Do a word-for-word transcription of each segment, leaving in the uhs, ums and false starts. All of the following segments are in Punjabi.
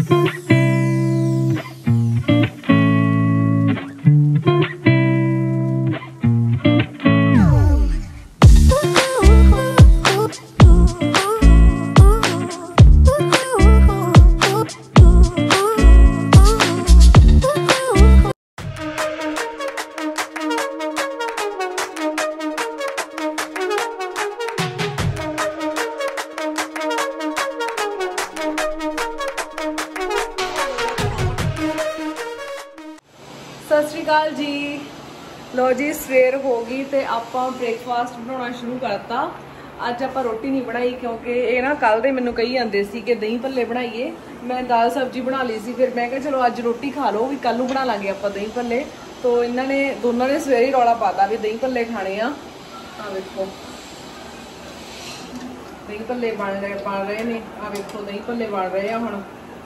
सत श्री अकाल जी। लो जी सवेर हो गई तो आप ब्रेकफास्ट बनाना शुरू करता। अज आप रोटी नहीं बनाई क्योंकि ये ना कल दे मैनू कही जाते सी कि दही भल्ले बनाइए। मैं दाल सब्जी बना ली सी, फिर मैं कहा चलो अज रोटी खा लो भी कल बना लाँगे आप दही भल्ले। तो इन्होंने दोनों ने सवेरे ही रौला पाता भी दही भल्ले खाने आ। आ वेखो दही भल्ले बन रहे बन रहे ने। आ वेखो दही भल्ले बन रहे हैं हुण।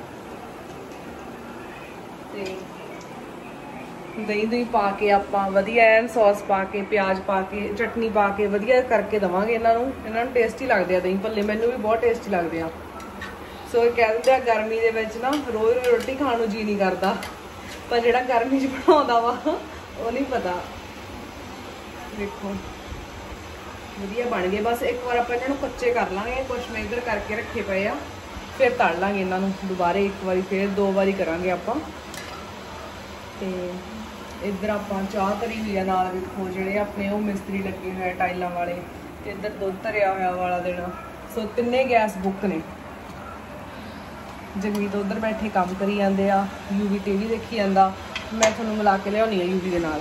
दही दही पा के आपां वधिया एन सॉस पा के प्याज पा के चटनी पा के वधिया करके देवांगे इन्हों इन्हों टेस्टी लगते हैं दही भल्ले। मैनू भी बहुत टेस्टी लगते हैं। सो कह दिंदे आ गर्मी दे विच ना रोज़ रोज़ रोटी खाण नूं जी नहीं करता, पर जिहड़ा गर्मी च बनाउंदा वा वो नहीं पता। देखो वधिया बन गए। बस एक बार आपां इन्हां नूं कच्चे कर लांगे। कुछ मैं इधर करके रखे पे आ, फिर तल लांगे इन्हां नूं दुबारे एक बारी, फिर दो बारी करांगे आपां। ते इधर आप चाह तरी हुई है नाल वेखो जिहड़े अपने वो मिस्त्री लगे हुए टाइलों वाले, ते इधर दुध धरिया होया वाला देना। सो तिन्ने गैस बुक ने। जगमीत उधर बैठे काम करी जाते आ, यूवी टीवी देखी जाता। मैं थोनू मिला के लियानी आ यूवी के नाल।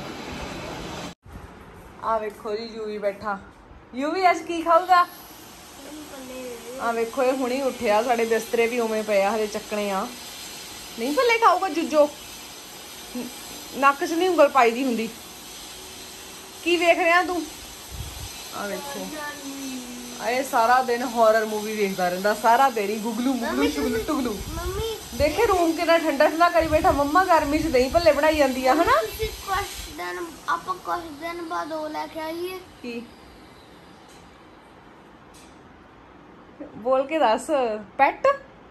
आ वेखो जी यूवी बैठा। यूवी अज की खाऊगा? आ वेखो ये हुणे उठिया, साडे बिस्तरे भी उवें पे हले चकने आ। नहीं भल्ले खाऊगा जुजो? नक च नहीं उंगल पाई दी हुंदी। की वेख रहा तू? आ वेखो ये सारा दिन हॉरर मूवी देखता रहता सारा दिन ही। गुगलू मुगलू शुगलू टुगलू। देखे रूम कितना ठंडा ठंडा करी बैठा। मम्मा गर्मी च दही भल्ले बनाई जाती है है ना। बोल के दस। पेट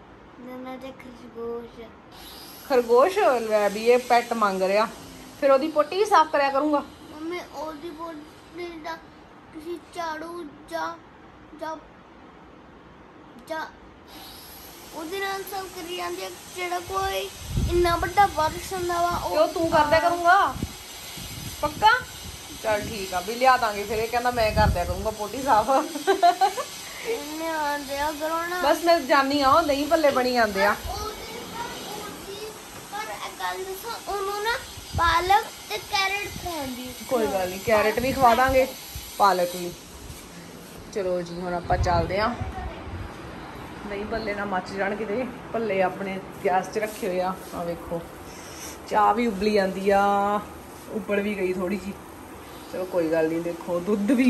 खरगोश भी ये पेट मांग रहा। फिर ओदी पोटी भी साफ करया करूंगा। मम्मी ओदी पोटी दा किसी झाड़ू जा जा जा ओदी नाल साफ करी जांदी है। जेड़ा कोई इन्ना बड़ा वर्ष हुंदा वा ओ तू कर दिया करूंगा पक्का। चल ठीक आ भी लिया दांगे। फिर ये कहंदा मैं कर दिया करूंगा पोटी साफ। इन्ने आ दिया करो ना। बस मैं जानी आ दही भल्ले बनी जांदे आ। पालक ते कैरेट खांदी। कोई गल नहीं, कैरेट भी खवा दांगे, पालक भी। चलो जी हुण आपां चलदे आ। दही भल्ले ना मच जाण किते। भल्ले अपने गैस च रखे हुए आ। आ वेखो चाह भी उबली जाती आ, उबल भी गई थोड़ी जी। चलो कोई गल नहीं। देखो दुध भी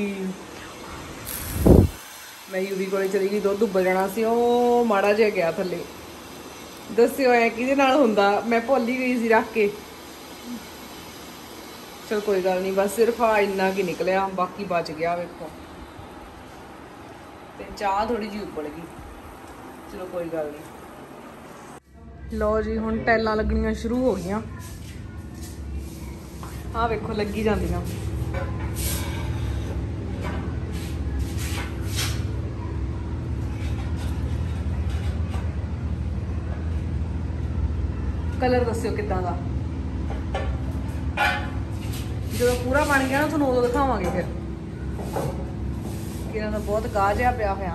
मैं यूवी कोले चली गई, दुध उबल जाना सी। ओ माड़ा जिहा गया थल्ले। दस्सिओ ऐ किहदे नाल हुंदा, मैं भुल ही गई सी रख के। चल कोई गल नहीं, बस सिर्फ आ इन्ना की निकलिया, बाकी बच गया। वेखो ते चाह थोड़ी जी उबल गई। चलो कोई गल नहीं। लो जी हुण टैलां लगनियां शुरू हो गईयां। हाँ वेखो लगी जांदियां। कलर दस्सिओ किदां दा। जो पूरा बन गया ना तुहानूं उदों दिखावांगे। फिर इन्हां दा बहुत गाह जिहा पिया होया।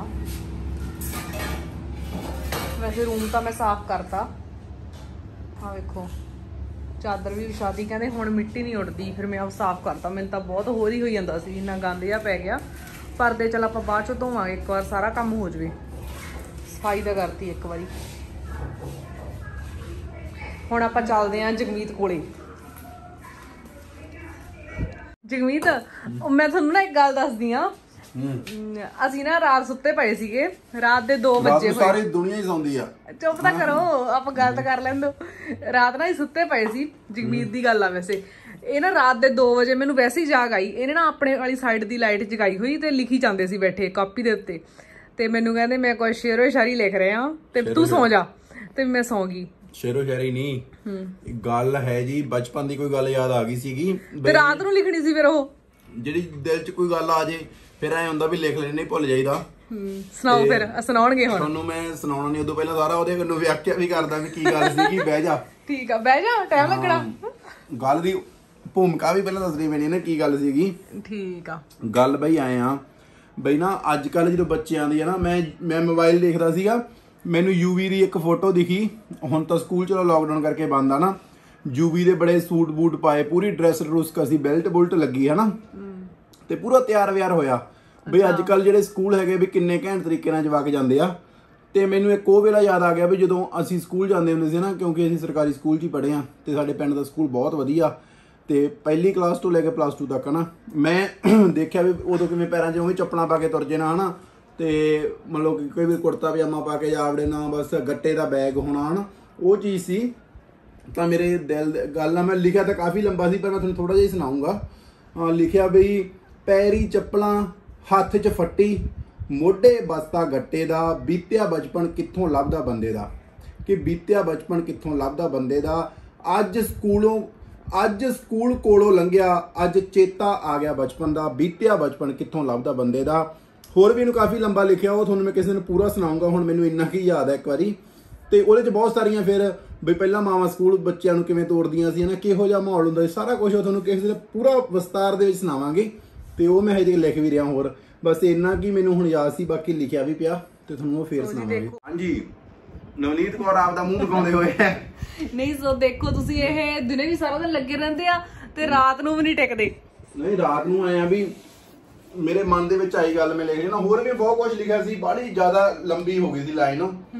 वैसे रूम तो मैं साफ करता। हाँ वेखो चादर भी विछाती, कहते हुण मिट्टी नहीं उड़दी। फिर मैं साफ करता। मैनूं तां बहुत होर ही होई जांदा सी, इन्ना गंद जिहा पै गया। परदे चल आपां बाद चों धोवांगे, एक बार सारा काम हो जावे। सफाई तो करती एक बारी। हुण आपां चलदे आं जगमीत कोले। जगमीत मैं तुहानूं ना एक गल दसदी आं। ਅਸੀਂ ना रात सुत्ते पे ਸੀਗੇ। रात ਦੇ दो बजे सारी दुनिया ही सौंदी आ। चुप तां करो, आप गल तां कर लैंदो। रात ना ही सुत्ते पे सी। जगमीत दी गल आ वैसे। ਇਹ ਨਾ ਰਾਤ ਦੇ दो ਵਜੇ ਮੈਨੂੰ ਵੈਸੇ ਹੀ ਜਾਗ ਆਈ। ਇਹਨੇ ਨਾ ਆਪਣੇ ਵਾਲੀ ਸਾਈਡ ਦੀ ਲਾਈਟ ਜਗਾਈ ਹੋਈ ਤੇ ਲਿਖੀ ਜਾਂਦੇ ਸੀ ਬੈਠੇ ਕਾਪੀ ਦੇ ਉੱਤੇ। ਤੇ ਮੈਨੂੰ ਕਹਿੰਦੇ ਮੈਂ ਕੋਈ ਸ਼ੇਰੋ ਸ਼ਾਇਰੀ ਲਿਖ ਰਿਹਾ ਤੇ ਤੂੰ ਸੌਂ ਜਾ। ਤੇ ਮੈਂ ਸੌਂ ਗਈ। ਸ਼ੇਰੋ ਸ਼ਾਇਰੀ ਨਹੀਂ ਗੱਲ ਹੈ ਜੀ, ਬਚਪਨ ਦੀ ਕੋਈ ਗੱਲ ਯਾਦ ਆ ਗਈ ਸੀਗੀ ਤੇ ਰਾਤ ਨੂੰ ਲਿਖਣੀ ਸੀ ਫਿਰ ਉਹ ਜਿਹੜੀ ਦਿਲ 'ਚ ਕੋਈ ਗੱਲ ਆ ਜੇ ਫਿਰ ਐ ਹੁੰਦਾ ਵੀ ਲਿਖ ਲੈਣੀ, ਨਹੀਂ ਭੁੱਲ ਜਾਈਦਾ। ਹੂੰ ਸੁਣਾਓ ਫਿਰ, ਸੁਣਾਉਣਗੇ ਹੁਣ ਤੁਹਾਨੂੰ ਮੈਂ ਸੁਣਾਉਣਾ ਨਹੀਂ, ਉਦੋਂ ਪਹਿਲਾਂ ਸਾਰਾ ਉਹਦੇ ਨੂੰ ਵਿਆਖਿਆ ਵੀ ਕਰਦਾ ਵੀ ਕੀ ਗੱਲ ਸੀਗੀ। ਬਹਿ ਜਾ ਠੀਕ ਆ, ਬਹਿ ਜਾ, ਟਾਈਮ ਲੱਗਣਾ। ਗੱਲ ਦੀ ਭੂਮਿਕਾ ਵੀ ਪਹਿਲਾਂ ਦੱਸਣੀ ਪੈਣੀ ਨਾ ਕੀ ਗੱਲ ਸੀਗੀ। ਠੀਕ ਆ ਗੱਲ ਬਈ ਆਏ ਆ ਬਈ ਨਾ ਅੱਜ ਕੱਲ ਜਦੋਂ ਬੱਚਿਆਂ ਦੀ ਆ ਨਾ, ਮੈਂ ਮੈਂ ਮੋਬਾਈਲ ਦੇਖਦਾ ਸੀਗਾ, ਮੈਨੂੰ ਯੂਵੀ ਦੀ ਇੱਕ ਫੋਟੋ ਦਿਖੀ। ਹੁਣ ਤਾਂ ਸਕੂਲ ਚਲੋ ਲੋਕਡਾਊਨ ਕਰਕੇ ਬੰਦ ਆ ਨਾ, ਯੂਵੀ ਦੇ ਬੜੇ ਸੂਟ ਬੂਟ ਪਾਏ, ਪੂਰੀ ਡਰੈਸ ਡਰੂਸ ਕਸੀ, ਬੈਲਟ ਬੁਲਟ ਲੱਗੀ ਹੈ ਨਾ, ਤੇ ਪੂਰਾ ਤਿਆਰ ਵਿਆਰ ਹੋਇਆ ਬਈ। ਅੱਜ ਕੱਲ ਜਿਹੜੇ ਸਕੂਲ ਹੈਗੇ ਵੀ ਕਿੰਨੇ ਘੈਂਟ ਤਰੀਕੇ ਨਾਲ ਜਵਾ ਕੇ ਜਾਂਦੇ ਆ। ਤੇ ਮੈਨੂੰ ਇੱਕ ਉਹ ਵੇਲਾ ਯਾਦ ਆ ਗਿਆ ਵੀ ਜਦੋਂ ਅਸੀਂ ਸਕੂਲ ਜਾਂਦੇ ਹੁੰਦੇ ਸੀ ਨਾ, ਕਿਉਂਕਿ ਅਸੀਂ ਸਰਕਾਰੀ ਸਕੂਲ 'ਚ ਹੀ ਪੜ੍ਹੇ ਆ ਤੇ ਸਾਡੇ ਪਿੰਡ ਦਾ ਸਕੂਲ ਬਹੁਤ ਵਧੀਆ, ਤੇ ਪਹਿਲੀ ਕਲਾਸ ਤੋਂ ਲੈ ਕੇ ਪਲੱਸ ਟੂ ਤੱਕ ਨਾ ਮੈਂ ਦੇਖਿਆ ਵੀ ਉਦੋਂ ਕਿਵੇਂ ਪੈਰਾਂ 'ਚ ਉਵੇਂ ਚੱਪਲਾਂ ਪਾ ਕੇ ਤੁਰ ਜੇ ਨਾ ਹਨਾ, ਤੇ ਮਤਲਬ ਕਿ ਕੋਈ ਵੀ ਕੁੜਤਾ ਪਜਾਮਾ ਪਾ ਕੇ ਜਾਵੜੇ ਨਾ, ਬਸ ਗੱਟੇ ਦਾ ਬੈਗ ਹੋਣਾ ਹਨਾ, ਉਹ ਚੀਜ਼ ਸੀ। ਤਾਂ ਮੇਰੇ ਦਿਲ ਗੱਲ ਨਾਲ ਮੈਂ ਲਿਖਿਆ ਤਾਂ ਕਾਫੀ ਲੰਬਾ ਸੀ, ਪਰ ਮੈਂ ਤੁਹਾਨੂੰ ਥੋੜਾ ਜਿਹਾ ਹੀ ਸੁਣਾਉਂਗਾ। ਲਿਖਿਆ ਬਈ ਪੈਰੀ ਚੱਪਲਾਂ ਹੱਥ 'ਚ ਫੱਟੀ, ਮੋਢੇ ਬਸਤਾ ਗੱਟੇ ਦਾ, ਬੀਤਿਆ ਬਚਪਨ ਕਿੱਥੋਂ ਲੱਭਦਾ ਬੰਦੇ ਦਾ। ਕਿ ਬੀਤਿਆ ਬਚਪਨ ਕਿੱਥੋਂ ਲੱਭਦਾ ਬੰਦੇ ਦਾ, ਅੱਜ ਸਕੂਲੋਂ ਅੱਜ ਸਕੂਲ ਕੋਲੋਂ ਲੰਘਿਆ, ਅੱਜ ਚੇਤਾ ਆ ਗਿਆ ਬਚਪਨ ਦਾ, ਬੀਤਿਆ ਬਚਪਨ ਕਿੱਥੋਂ ਲੱਭਦਾ ਬੰਦੇ ਦਾ। ਹੋਰ ਵੀ ਇਹਨੂੰ ਕਾਫੀ ਲੰਬਾ ਲਿਖਿਆ, ਉਹ ਤੁਹਾਨੂੰ ਮੈਂ ਕਿਸੇ ਨੂੰ ਪੂਰਾ ਸੁਣਾਉਂਗਾ। ਹੁਣ ਮੈਨੂੰ ਇੰਨਾ ਕੀ ਯਾਦ ਹੈ ਇੱਕ ਵਾਰੀ, ਤੇ ਉਹਦੇ 'ਚ ਬਹੁਤ ਸਾਰੀਆਂ ਫਿਰ ਬਈ ਪਹਿਲਾਂ ਮਾਵਾਂ ਸਕੂਲ ਬੱਚਿਆਂ ਨੂੰ ਕਿਵੇਂ ਤੋੜਦੀਆਂ ਸੀ ਨਾ, ਕਿਹੋ ਜਿਹਾ ਮਾਹੌਲ ਹੁੰਦਾ ਸੀ, ਸਾਰਾ ਕੁਝ ਉਹ ਤੁਹਾਨੂੰ ਕਿਸੇ ਦੇ ਪੂਰਾ ਵਿਸਤਾਰ ਦੇ ਵਿੱਚ ਸੁਣਾਵਾਂਗੇ। ਤੇ ਉਹ ਮੈਂ ਹਜੇ ਲਿਖ ਵੀ ਰਿਹਾ ਹੋਰ, ਬਸ ਇੰਨਾ ਕੀ ਮੈਨੂੰ ਹੁਣ ਯਾਦ ਸੀ, ਬਾਕੀ ਲਿਖਿਆ ਵੀ ਪਿਆ ਤੇ ਤੁਹਾਨੂੰ ਉਹ ਫੇਰ ਸੁਣਾਵਾਂਗੇ। ਹਾਂਜੀ ਨਵਨੀਤ ਕੌਰ ਆਪ ਦਾ ਮੂੰਹ ਦਿਖਾਉਂਦੇ ਹੋਏ ਹੈ। ਨਹੀਂ ਸੋ ਦੇਖੋ ਤੁਸੀਂ, ਇਹ ਦਿਨੇ ਵੀ ਸਾਰਾ ਦਿਨ ਲੱਗੇ ਰਹਿੰਦੇ ਆ ਤੇ ਰਾਤ ਨੂੰ ਵੀ ਨਹੀਂ ਟਿਕਦੇ। ਨਹੀਂ ਰਾਤ ਨੂੰ ਆਏ ਆ ਵੀ ਮੇਰੇ ਮਨ ਦੇ ਵਿੱਚ ਆਈ ਗੱਲ ਮੈਂ ਲਿਖ ਰਹੀ ਨਾ, ਹੋਰ ਵੀ ਬਹੁਤ ਕੁਝ ਲਿਖਿਆ ਸੀ, ਬਾਹਲੀ ਜ਼ਿਆਦਾ ਲੰਬੀ ਹੋ ਗਈ ਸੀ ਲਾਈਨ,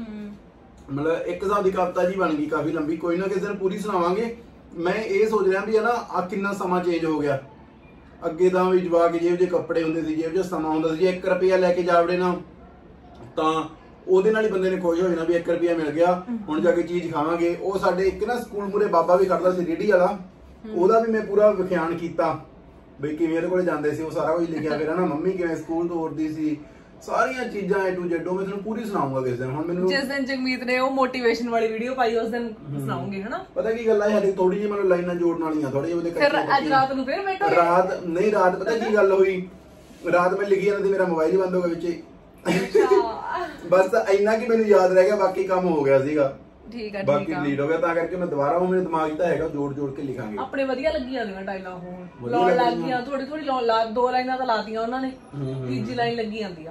ਮਤਲਬ ਇੱਕ ਹਿਸਾਬ ਦੀ ਕਵਿਤਾ ਜੀ ਬਣ ਗਈ ਕਾਫੀ ਲੰਬੀ। ਕੋਈ ਨਾ ਕਿਸੇ ਦਿਨ ਪੂਰੀ ਸੁਣਾਵਾਂਗੇ। ਮੈਂ ਇਹ ਸੋਚ ਰਿਹਾ ਵੀ ਹੈ ਨਾ ਆ ਕਿੰਨਾ ਸਮਾਂ ਚੇਂਜ ਹੋ ਗਿਆ। ਅੱਗੇ ਤਾਂ ਵੀ ਜਵਾ ਕੇ ਜੇਬ 'ਚ ਕੱਪੜੇ ਹੁੰਦੇ ਸੀ, ਜੇਬ 'ਚ ਸਮਾਂ ਹੁੰਦਾ ਸੀ, ਜੇ ਇੱਕ ਰੁਪਈਆ ਲੈ ਕੇ ਜਾਵੜੇ ਨਾ ਤਾਂ ਉਹਦੇ ਨਾਲ ਹੀ ਬੰਦੇ ਨੇ ਖੁਸ਼ ਹੋ ਜਾਣਾ ਵੀ ਇੱਕ ਰੁਪਈਆ ਮਿਲ ਗਿਆ, ਹੁਣ ਜਾ ਕੇ ਚੀਜ਼ ਖਾਵਾਂਗੇ। ਉਹ ਸਾਡੇ ਇੱਕ ਨਾ ਸਕੂਲ ਮੂਰੇ ਬਾਬਾ ਵੀ ਖੜਦਾ ਸੀ ਰੇਹੜੀ ਵਾਲਾ, ਉਹਦਾ ਵੀ ਮੈਂ ਪੂਰਾ ਵਿਖਿਆਨ ਕੀਤਾ ਬਈ ਕਿਵੇਂ ਇਹਦੇ ਕੋਲੇ ਜਾਂਦੇ ਸੀ, ਉਹ ਸਾਰਾ ਕੁਝ ਲਿਖਿਆ। ਫਿਰ ਨਾ ਮੰਮੀ ਕਿਵੇਂ ਸਕੂਲ ਤੋਰਦੀ ਸੀ, ਸਾਰੀਆਂ ਚੀਜ਼ਾਂ ਏ ਟੂ ਜ਼ੈਡ ਮੈਂ ਤੁਹਾਨੂੰ ਪੂਰੀ ਸੁਣਾਉਂਗਾ ਕਿਸੇ ਦਿਨ। ਹੁਣ ਮੈਨੂੰ ਜਿਸ ਦਿਨ ਜਗਮੀਤ ਨੇ ਉਹ ਮੋਟੀਵੇਸ਼ਨ ਵਾਲੀ ਵੀਡੀਓ ਪਾਈ ਉਸ ਦਿਨ ਸੁਣਾਉਂਗੇ ਹਨਾ। ਪਤਾ ਕੀ ਗੱਲ ਆ, ਸਾਡੇ ਥੋੜੀ ਜਿਹੀ ਮੈਨੂੰ ਲਾਈਨਾਂ ਜੋੜਨ ਵਾਲੀਆਂ, ਥੋੜੇ ਜਿਹੇ ਉਹਦੇ ਫਿਰ ਅੱਜ ਰਾਤ ਨੂੰ ਫਿਰ ਬੈਠੋ। ਰਾਤ ਨਹੀਂ ਰਾਤ ਪਤਾ ਕੀ ਗੱਲ ਹੋਈ, ਰਾਤ ਮੈਂ ਲਿਖੀ ਜਾਂਦੀ, ਮੇਰਾ ਮੋਬਾਈਲ ਹੀ ਬੰਦ ਹੋ ਗਿਆ ਵਿੱਚ। ਬਸ ਇੰਨਾ ਕਿ ਮੈਨੂੰ ਯਾਦ ਰਹਿ ਗਿਆ, ਬਾਕੀ ਕੰਮ ਹੋ ਗਿਆ ਸੀਗਾ। ਠੀਕ ਆ, ਬਾਕੀ ਡਿਲੀਟ ਹੋ ਗਿਆ, ਤਾਂ ਕਰਕੇ ਮੈਂ ਦੁਬਾਰਾ ਉਹ ਮੇਰੇ ਦਿਮਾਗ 'ਚ ਤਾਂ ਹੈਗਾ ਜੋੜ ਜੋੜ ਕੇ ਲਿਖਾਂਗੇ। ਆਪਣੇ ਵਧੀਆ ਲੱਗੀਆਂ ਨੇ ਟਾਈਲਾਂ, ਹੁਣ ਲਾਉਣ ਲੱਗ ਗਈਆਂ, ਥੋੜੀ ਥੋੜੀ ਲਾਉਣ ਲਾ, ਦੋ ਲਾਈਨਾਂ ਤਾਂ ਲਾਤੀਆਂ ਉਹਨਾਂ ਨੇ, ਤੀਜੀ ਲਾਈਨ ਲੱਗੀ ਜਾਂਦੀ ਆ।